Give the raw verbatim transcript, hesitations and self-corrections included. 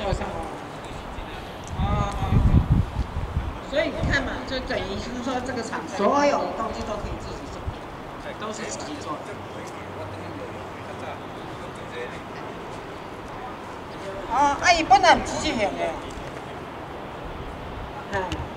就上网。哦。所以你看嘛，就等于是说这个厂所有的东西都可以自己做，都是自己做的。哦，啊，伊本来唔是这型的。嗯。